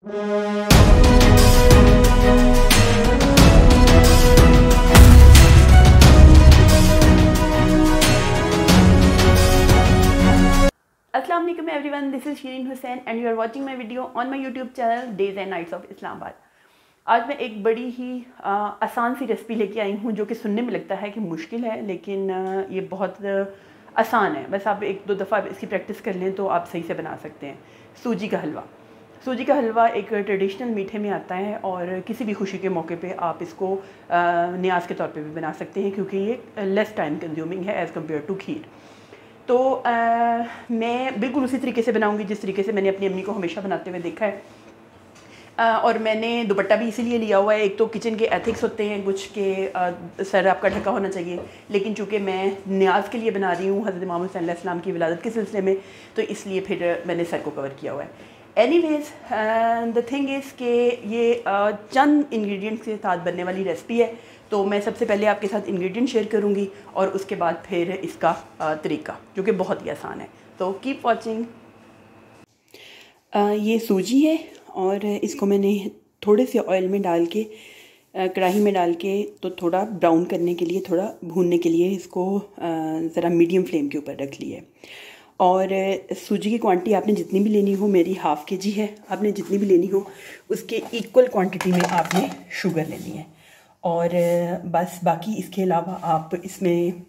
अस्सलाम वालेकुम everyone, this is Shireen Hussain and you are watching my video on my YouTube channel days and nights of Islamabad. आज मैं एक बड़ी ही आसान सी रेसिपी लेके आई हूँ जो कि सुनने में लगता है कि मुश्किल है, लेकिन ये बहुत आसान है। बस आप एक दो दफ़ा इसकी प्रैक्टिस कर लें तो आप सही से बना सकते हैं। सूजी का हलवा। सूजी का हलवा एक ट्रेडिशनल मीठे में आता है और किसी भी खुशी के मौके पे आप इसको न्याज के तौर पे भी बना सकते हैं, क्योंकि ये लेस टाइम कंज्यूमिंग है एज़ कम्पेयर टू खीर। तो मैं बिल्कुल उसी तरीके से बनाऊंगी जिस तरीके से मैंने अपनी अम्मी को हमेशा बनाते हुए देखा है। और मैंने दुपट्टा भी इसीलिए लिया हुआ है। एक तो किचन के एथिक्स होते हैं कुछ के सर आपका ढका होना चाहिए, लेकिन चूँकि मैं न्याज के लिए बना रही हूँ हज़रत इमाम हुसैन अलैहिस्सलाम की विलादत के सिलसिले में, तो इसलिए फिर मैंने सर को कवर किया हुआ है। एनीवेज़ द थिंग इज़ कि ये चंद इंग्रेडिएंट्स के साथ बनने वाली रेसिपी है। तो मैं सबसे पहले आपके साथ इंग्रेडिएंट शेयर करूंगी और उसके बाद फिर इसका तरीका, जो कि बहुत ही आसान है। तो कीप वॉचिंग। ये सूजी है और इसको मैंने थोड़े से ऑयल में डाल के कढ़ाई में डाल के तो थोड़ा ब्राउन करने के लिए, थोड़ा भूनने के लिए इसको ज़रा मीडियम फ्लेम के ऊपर रख लिया है। और सूजी की क्वांटिटी आपने जितनी भी लेनी हो, मेरी ½ kg है, आपने जितनी भी लेनी हो उसके इक्वल क्वांटिटी में आपने शुगर लेनी है। और बस बाकी इसके अलावा आप इसमें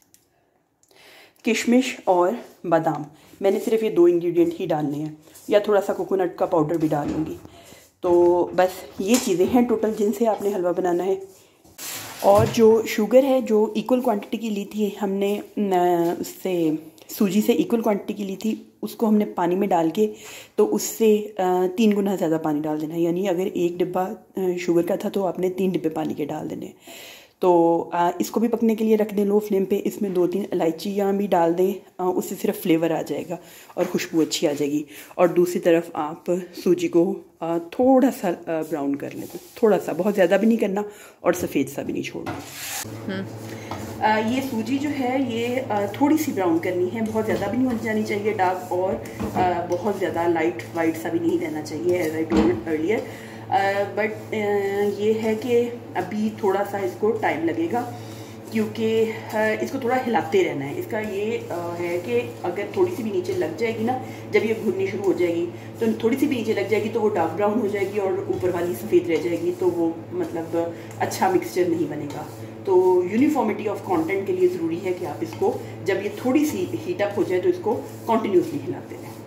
किशमिश और बादाम, मैंने सिर्फ ये 2 इंग्रेडिएंट ही डालने हैं, या थोड़ा सा कोकोनट का पाउडर भी डाल लूँगी। तो बस ये चीज़ें हैं टोटल जिनसे आपने हलवा बनाना है। और जो शुगर है, जो इक्वल क्वांटिटी की ली थी हमने, उससे सूजी से इक्वल क्वांटिटी की ली थी, उसको हमने पानी में डाल के तो उससे 3 गुना ज़्यादा पानी डाल देना है। यानी अगर 1 डिब्बा शुगर का था तो आपने 3 डिब्बे पानी के डाल देने। तो इसको भी पकने के लिए रख दें लो फ्लेम पे। इसमें 2-3 इलायचियाँ भी डाल दें, उससे सिर्फ फ्लेवर आ जाएगा और खुशबू अच्छी आ जाएगी। और दूसरी तरफ आप सूजी को थोड़ा सा ब्राउन कर लें, थोड़ा सा, बहुत ज़्यादा भी नहीं करना और सफ़ेद सा भी नहीं छोड़ना। ये सूजी जो है ये थोड़ी सी ब्राउन करनी है, बहुत ज़्यादा भी नहीं हो जानी चाहिए डार्क, और बहुत ज़्यादा लाइट वाइट सा भी नहीं रहना चाहिए, as I told earlier. But ये है कि अभी थोड़ा सा इसको टाइम लगेगा, क्योंकि इसको थोड़ा हिलाते रहना है। इसका ये है कि अगर थोड़ी सी भी नीचे लग जाएगी ना, जब ये भुननी शुरू हो जाएगी तो थोड़ी सी भी नीचे लग जाएगी तो वो डार्क ब्राउन हो जाएगी और ऊपर वाली सफ़ेद रह जाएगी, तो वो मतलब अच्छा मिक्सचर नहीं बनेगा। तो यूनिफॉर्मिटी ऑफ कंटेंट के लिए ज़रूरी है कि आप इसको जब ये थोड़ी सी हीटअप हो जाए तो इसको कॉन्टीन्यूसली हिलाते रहें।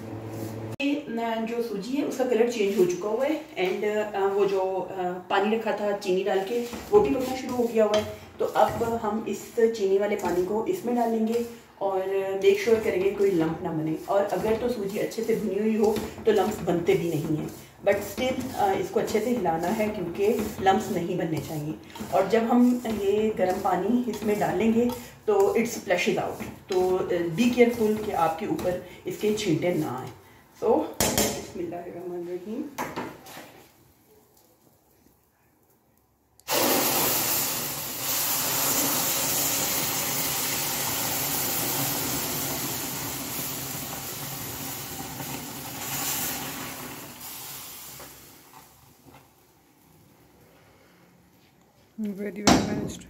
जो सूजी है उसका कलर चेंज हो चुका हुआ है, एंड वो जो पानी रखा था चीनी डाल के वो भी पकना शुरू हो गया हुआ है। तो अब हम इस चीनी वाले पानी को इसमें डालेंगे और मेक श्योर करेंगे कोई लम्प ना बने। और अगर तो सूजी अच्छे से भुनी हुई हो तो लम्प्स बनते भी नहीं हैं, बट स्टिल इसको अच्छे से हिलाना है क्योंकि लम्प्स नहीं बनने चाहिए। और जब हम ये गर्म पानी इसमें डालेंगे तो इट्स स्प्लैशेस आउट, तो बी केयरफुल कि आपके ऊपर इसके छींटे ना आए। तो बिस्मिल्लाहिर्रहमानिर्रहीम। Very well managed.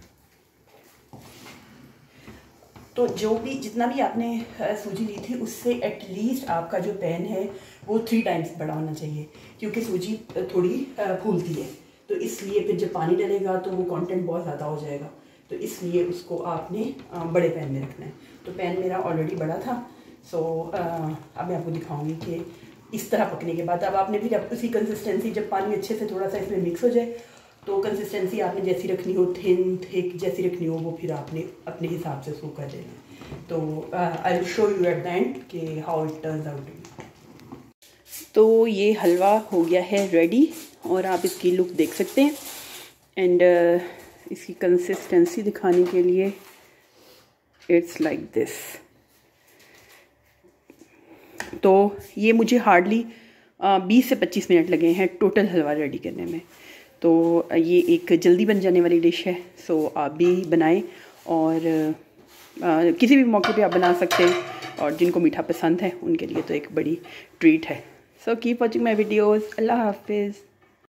तो जो भी जितना भी आपने सूजी ली थी उससे एटलीस्ट आपका जो पैन है वो 3 टाइम्स बड़ा होना चाहिए, क्योंकि सूजी थोड़ी फूलती है। तो इसलिए फिर जब पानी डलेगा तो वो कंटेंट बहुत ज़्यादा हो जाएगा, तो इसलिए उसको आपने बड़े पैन में रखना है। तो पैन मेरा ऑलरेडी बड़ा था। सो अब मैं आपको दिखाऊंगी कि इस तरह पकने के बाद अब आपने फिर उसी कंसिस्टेंसी, जब पानी अच्छे से थोड़ा सा इसमें मिक्स हो जाए तो कंसिस्टेंसी आपने जैसी रखनी हो, थिन थिक जैसी रखनी हो, वो फिर आपने अपने हिसाब से उसको कर लेना। तो I will show you at the end कि हाउ इट टर्न्स आउट। तो ये हलवा हो गया है रेडी और आप इसकी लुक देख सकते हैं। एंड इसकी कंसिस्टेंसी दिखाने के लिए इट्स लाइक दिस। तो ये मुझे हार्डली 20 से 25 मिनट लगे हैं टोटल हलवा रेडी करने में। तो ये एक जल्दी बन जाने वाली डिश है, सो आप भी बनाएं और किसी भी मौके पे आप बना सकते हैं, और जिनको मीठा पसंद है उनके लिए तो एक बड़ी ट्रीट है। So keep watching my videos. Allah हाफिज़।